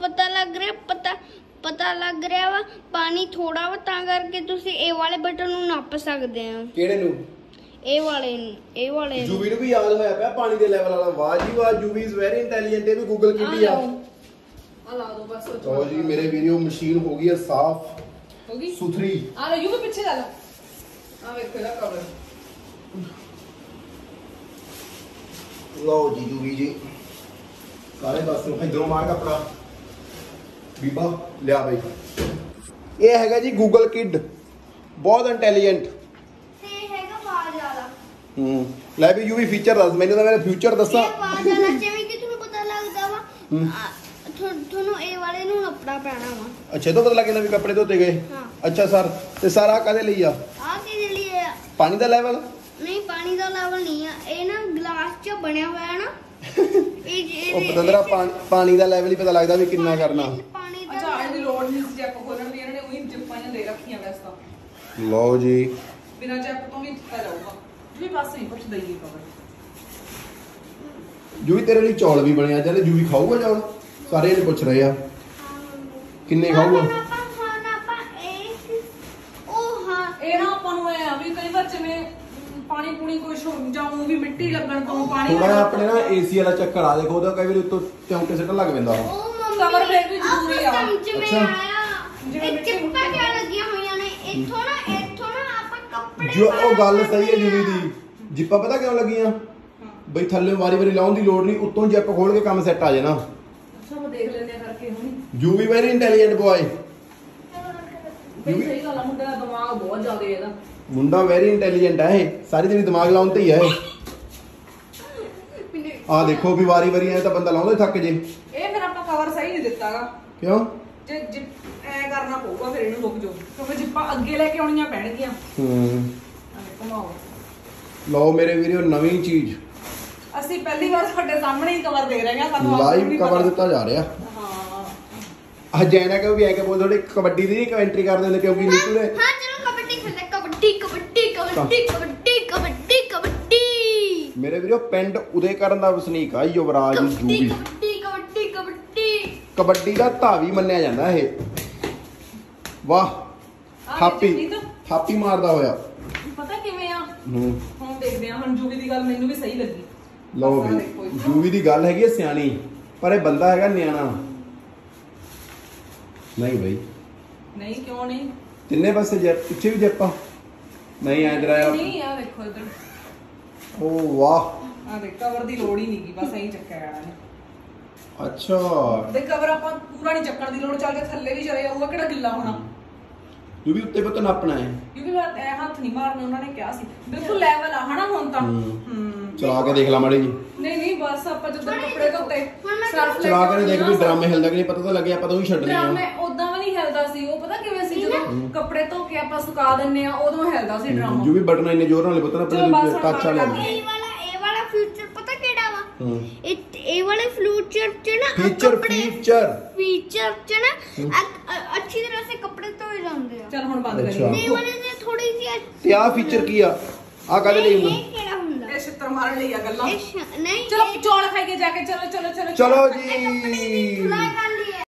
ਪਤਾ ਲੱਗ ਰਿਹਾ ਪਤਾ ਪਤਾ ਲੱਗ ਰਿਹਾ ਵਾ ਪਾਣੀ ਥੋੜਾ ਵਾ ਤਾਂ ਕਰਕੇ ਤੁਸੀਂ ਇਹ ਵਾਲੇ ਬਟਨ ਨੂੰ ਨੱਪ ਸਕਦੇ ਆ ਕਿਹੜੇ ਨੂੰ ਇਹ ਵਾਲੇ ਨੂੰ ਇਹ ਵਾਲੇ ਨੂੰ ਜੂਵੀ ਨੂੰ ਵੀ ਯਾਦ ਹੋਇਆ ਪਿਆ ਪਾਣੀ ਦੇ ਲੈਵਲ ਵਾਲਾ ਵਾਹ ਜੀ ਵਾਹ ਜੂਵੀ ਇਜ਼ ਵੈਰੀ ਇੰਟੈਲੀਜੈਂਟ ਇਹ ਵੀ ਗੂਗਲ ਕੀਤੀ ਆ ਆ ਲਾ ਦੋ ਬਸ ਲਓ ਜੀ ਮੇਰੇ ਵੀਡੀਓ ਮਸ਼ੀਨ ਹੋ ਗਈ ਹੈ ਸਾਫ਼ ਹੋ ਗਈ ਸੁਥਰੀ ਆ ਲੈ ਯੂ ਵੀ ਪਿੱਛੇ ਲਾ ਲਾ ਆ ਵੇਖੋ ਇਹਦਾ ਕਵਰ ਲਓ ਜੀ ਜੂਵੀ ਜੀ ਸਾਰੇ ਪਾਸੇ ਇਧਰੋਂ ਮਾਰ ਕੱਪੜਾ ਬੀਬਾ ਲਿਆ ਬਈ ਇਹ ਹੈਗਾ ਜੀ ਗੂਗਲ ਕਿਡ ਬਹੁਤ ਇੰਟੈਲੀਜੈਂਟ ਤੇ ਹੈਗਾ ਆਵਾਜ਼ ਵਾਲਾ ਹੂੰ ਲੈ ਵੀ ਯੂਵੀ ਫੀਚਰ ਦੱਸ ਮੈਨੂੰ ਤਾਂ ਮੇਰਾ ਫਿਊਚਰ ਦੱਸਾਂ ਇਹ ਆਵਾਜ਼ ਵਾਲਾ ਜਿਵੇਂ ਕਿ ਤੁਹਾਨੂੰ ਪਤਾ ਲੱਗਦਾ ਵਾ ਆ, ਤੁਹਾ- ਤੁਹਾਨੂੰ ਇਹ ਵਾਲੇ ਨੂੰ ਨੱਪਣਾ ਪੈਣਾ ਵਾ ਅੱਛਾ ਤੋਂ ਪਤਾ ਲੱਗਿਆ ਵੀ ਕੱਪੜੇ ਧੋਤੇ ਗਏ ਹਾਂ। ਅੱਛਾ ਸਰ ਤੇ ਸਾਰਾ ਕਾਹਦੇ ਲਈ ਆ ਆ ਕਿਹਦੇ ਲਈ ਆ ਪਾਣੀ ਦਾ ਲੈਵਲ ਨਹੀਂ ਪਾਣੀ ਦਾ ਲੈਵਲ ਨਹੀਂ ਆ ਇਹ ਨਾ ਗਲਾਸ 'ਚ ਬਣਿਆ ਹੋਇਆ ਨਾ ਇਹ ਉਹ ਪਤੰਦਰਾ ਪਾਣੀ ਦਾ ਲੈਵਲ ਹੀ ਪਤਾ ਲੱਗਦਾ ਵੀ ਕਿੰਨਾ ਕਰਨਾ ਪਾਣੀ ਦਾ ਅੱਛਾ ਇਹਦੀ ਲੋੜ ਨਹੀਂ ਸੀ ਜੈਪ ਖੋਲਣ ਦੀ ਇਹਨਾਂ ਨੇ ਉਹੀ ਜਿੱਪਾਂ ਜਿਹਾ ਦੇ ਰੱਖੀਆਂ ਵੈਸੇ ਤਾਂ ਲਓ ਜੀ ਬਿਨਾਂ ਜੈਪ ਤੋਂ ਵੀ ਦਿੱਤਾ ਜਾਊਗਾ ਵੀ ਬਸ ਨਹੀਂ ਪੁੱਛਦਾ ਹੀ ਕਵਰ ਜੂਵੀ ਤੇਰੇ ਲਈ ਚੌਲ ਵੀ ਬਣੇ ਆ ਜਿਹੜੇ ਜੂਵੀ ਖਾਊਗਾ ਚੌਲ ਸਾਰੇ ਇਹਨੇ ਪੁੱਛ ਰਹੇ ਆ ਕਿੰਨੇ ਖਾਊਗਾ ਹੁਣ ਆਪਾਂ ਹੁਣ ਆਪਾਂ ਇਹ ਉਹ ਹਾਂ ਇਹ ਨਾ ਆਪਾਂ ਨੂੰ ਐ ਆ ਵੀ ਕਈ ਵਾਰ ਜਿਵੇਂ ਪਾਣੀ ਪੂਣੀ ਕੁਛ ਜਾਊ ਵੀ ਮਿੱਟੀ ਲੱਗਣ ਤੋਂ ਪਾਣੀ ਥੋੜਾ ਜਿਹਾ ਆਪਣੇ ਨਾ ਏਸੀ ਵਾਲਾ ਚੱਕਰ ਆ ਦੇਖੋ ਉਹਦਾ ਕਈ ਵਾਰੀ ਉੱਤੋਂ ਚੌਂਕੇ ਸਿੱਟਣ ਲੱਗ ਪੈਂਦਾ ਉਹ ਉਹ ਮੰਮੀ ਕਵਰ ਫਿਰ ਵੀ ਜ਼ਰੂਰੀ ਆ। ਸਮਝ ਮੈਂ ਅੱਛਾ। ਆਇਆ ਜਿਵੇਂ ਇਹ ਮਿੱਟੀ ਚਿੱਪਾਂ ਕਿਆ ਲੱਗੀਆਂ ਹੋਈਆਂ ਨੇ ਇੱਥੋਂ ਨਾ ਇੱਥੋਂ ਨਾ ਆਪਾਂ ਕੱਪੜੇ ਜੋ ਉਹ ਗੱਲ ਸਹੀ ਹੈ ਜੂਵੀ ਦੀ ਜਿੱਪਾਂ ਪਤਾ ਕਿਉਂ ਲੱਗੀਆਂ ਬਈ ਥੱਲੇ ਵਾਰੀ ਵਾਰੀ ਲਾਉਣ ਦੀ ਲੋੜ ਨਹੀਂ ਉੱਤੋਂ ਜਿੱਪ ਖੋਲ ਕੇ ਕੰਮ ਸੈੱਟ ਆ ਜਾਣਾ ਅੱਛਾ ਮੈਂ ਦੇਖ ਲੈਂਦੇ ਆ ਕਰਕੇ ਹੁਣੀ ਜੂਵੀ ਵੈਰੀ ਇੰਟੈਲੀਜੈਂਟ ਬॉय ਬਈ ਸਹੀ ਗੱਲ ਆ ਮੁੰਡੇ ਦਾ ਦਿਮਾਗ ਬਹੁਤ ਜ਼ਿਆਦਾ ਇਹਦਾ ਮੁੰਡਾ ਵੈਰੀ ਇੰਟੈਲੀਜੈਂਟ ਹੈ ਇਹ ਸਾਰੀ ਦਿਨ ਦਿਮਾਗ ਲਾਉਣ ਤੇ ਹੀ ਹੈ ਆ ਦੇਖੋ ਵੀ ਵਾਰੀ ਵਾਰੀ ਐ ਤਾਂ ਬੰਦਾ ਲਾਉਂਦਾ ਹੀ ਥੱਕ ਜੇ ਇਹ ਫਿਰ ਆਪਾਂ ਕਵਰ ਸਹੀ ਨਹੀਂ ਦਿੱਤਾਗਾ ਕਿਉਂ ਜੇ ਜਿਪ ਐ ਕਰਨਾ ਪਊਗਾ ਫਿਰ ਇਹਨੂੰ ਰੁਕ ਜਾਓ ਕਿਉਂਕਿ ਜਿੱਪਾਂ ਅੱਗੇ ਲੈ ਕੇ ਆਉਣੀਆਂ ਪੈਣਗੀਆਂ ਹੂੰ ਆ ਘੁਮਾਓ ਲਓ ਮੇਰੇ ਵੀਰੋ ਨਵੀਂ ਚੀਜ਼ ਅਸੀਂ ਪਹਿਲੀ ਵਾਰ ਤੁਹਾਡੇ ਸਾਹਮਣੇ ਹੀ ਕਵਰ ਦੇ ਰਹੇ ਹਾਂ ਸਾਨੂੰ ਆਪ ਨੂੰ ਲਾਈਵ ਨਹੀਂ ਕਵਰ ਪਤਾ। ਦਿੱਤਾ ਜਾ ਰਿਹਾ ਹਾਂ ਆ ਜੈਨਾ ਕਿ ਵੀ ਐ ਕਿ ਬੋਲ ਥੋੜੀ ਕਬੱਡੀ ਦੀ ਕਮੈਂਟਰੀ ਕਰਦੇ ਨੇ ਕਿਉਂਕਿ ਨੀਤੂ ਨੇ ਹਾਂ ਚਲੋ ਕਬੱਡੀ ਖੇਡਦੇ ਕਬੱਡੀ ਕਬੱਡੀ ਕਬੱਡੀ ਕਬੱਡੀ ਕਬੱਡੀ ਕਬੱਡੀ ਮੇਰੇ ਵੀਰੋ ਪਿੰਡ ਉਦੇ ਕਰਨ ਦਾ ਵਸਨੀਕ ਆ ਯੁਵਰਾਜ ਕਬੱਡੀ ਜੂਵੀ ਕਬੱਡੀ ਕਬੱਡੀ ਕਬੱਡੀ ਕਬੱਡੀ ਦਾ ਧਾਵੀ ਮੰਨਿਆ ਜਾਂਦਾ ਇਹ ਵਾਹ ਆਹ ਥਾਪੀ ਦੇਖੀ ਤਾਂ? ਥਾਪੀ ਮਾਰਦਾ ਹੋਇਆ ਪਤਾ ਕਿਵੇਂ ਆ ਹੂੰ ਹੁਣ ਦੇਖਦੇ ਆ ਹੁਣ ਜੂਵੀ ਦੀ ਗੱਲ ਮੈਨੂੰ ਵੀ ਸਹੀ ਲੱਗੀ ਲਓ ਬਸ ਆਹ ਵੀ ਦੇਖੋ ਇੱਥੋਂ। ਜੂਵੀ ਦੀ ਗੱਲ ਹੈਗੀ ਹੈ ਸਿਆਣੀ ਪਰ ਇਹ ਬੰਦਾ ਹੈਗਾ ਨਿਆਣਾ ਨਹੀਂ ਬਈ ਨਹੀਂ ਕਿਉਂ ਨਹੀਂ ਤਿੰਨੇ ਪਾਸੇ ਜੈਪ ਪਿੱਛੇ ਵੀ ਜੈਪਾ ਨਹੀਂ ਐ ਜਰਾ ਨਹੀਂ ਆ ਦੇਖੋ ਇਧਰ ਓ ਵਾਹ ਆ ਦੇਖ ਕਵਰ ਦੀ ਲੋੜ ਹੀ ਨਹੀਂ ਗਈ ਬਸ ਐਂ ਚੱਕਿਆ ਗਿਆ ਨੇ ਅੱਛਾ ਦੇ ਕਵਰ ਆਪਾਂ ਪੂਰਾ ਨਹੀਂ ਚੱਕਣ ਦੀ ਲੋੜ ਚੱਲ ਕੇ ਥੱਲੇ ਵੀ ਚਲੇ ਜਾਊਗਾ ਕਿਹੜਾ ਗਿੱਲਾ ਹੋਣਾ ਜੂਵੀ ਉੱਤੇ ਪਤਾ ਨਾਪਣਾ ਹੈ ਕਿਉਂਕਿ ਮੈਂ ਇਹ ਹੱਥ ਨਹੀਂ ਮਾਰਨੇ ਉਹਨਾਂ ਨੇ ਕਿਹਾ ਸੀ ਬਿਲਕੁਲ ਲੈਵਲ ਆ ਹਨਾ ਹੁਣ ਤਾਂ ਹੂੰ। ਹੂੰ ਚਲਾ ਕੇ ਦੇਖ ਲਾ ਮਾੜੀ ਜੀ ਨਹੀਂ ਨਹੀਂ ਬਸ ਆਪਾਂ ਜਦੋਂ ਕੱਪੜੇ ਧੋਤੇ ਸਰਫ ਲੈ ਚਲਾ ਕੇ ਕੇ ਦੇਖ ਵੀ ਡਰਾਮੇ ਹਿਲਦਾ ਕਿ ਨਹੀਂ ਪਤਾ ਤਾਂ ਲੱਗੇ ਆਪਾਂ ਤਾਂ ਉਹੀ ਛੱਡਣੇ ਆ ਡਰਾਮੇ ਉਦਾਂ ਵੀ ਨਹੀਂ ਹਿਲਦਾ ਸੀ ਉਹ ਪਤਾ ਕਿਵੇਂ ਸੀ ਜਦੋਂ ਕੱਪੜੇ ਧੋ ਕੇ ਆਪਾਂ ਸੁਕਾ ਦਿੰਨੇ ਆ ਉਦੋਂ ਹਿਲਦਾ ਸੀ ਡਰਾਮਾ ਜੂਵੀ ਬਟਨ ਇੰਨੇ ਜ਼ੋਰ ਨਾਲ ਪਤਾ ਨਾ ਚਲੋ ਬਸ ਆਪਣੇ ਹੁਣ ਟੱਚ ਵਾਲੇ ਬੰਦ ਕਰ ਇਹ ਵਾਲਾ ਇਹ ਵਾਲਾ ਫਿਊਚਰ ਪਤਾ ਕਿਹੜਾ ਵਾ ਹੂੰ ਇਹ ਇਹ ਵਾਲੇ ਫਿਊਚਰ ਚ ਨਾ ਫੀਚਰ ਫੀਚਰ ਫੀਚਰ ਚ ਨਾ ਅ- ਅ- ਅੱਛੀ ਤਰ੍ਹਾਂ ਸੇ ਕੱਪੜੇ ਧੋਏ ਜਾਂਦੇ ਆ ਚੱਲ ਹੁਣ ਬੰਦ ਅੱਛਾ। ਕਰੀਏ ਇਹ ਵਾਲੇ ਨੇ ਥੋੜੀ ਜਿਹੀ ਤੇ ਆਹ ਫੀਚਰ ਕੀ ਆ ਆ ਕਾਹਦੇ ਲਈ ਹੁੰਦਾ ਇਹ ਕਿਹੜਾ ਹੁੰਦਾ ਇਹ ਛਿੱਤਰ ਮਾਰਨ ਲਈ ਆ ਗੱਲਾਂ ਇਹ ਸ਼- ਨਹੀਂ ਚਲੋ ਚੌਲ ਖਾਈਏ ਜਾ ਕੇ ਚਲੋ ਚਲੋ ਚਲੋ ਚਲੋ ਇਹ ਕੱਪੜੇ ਦੀ ਜੀ ਧੁਲਾਈ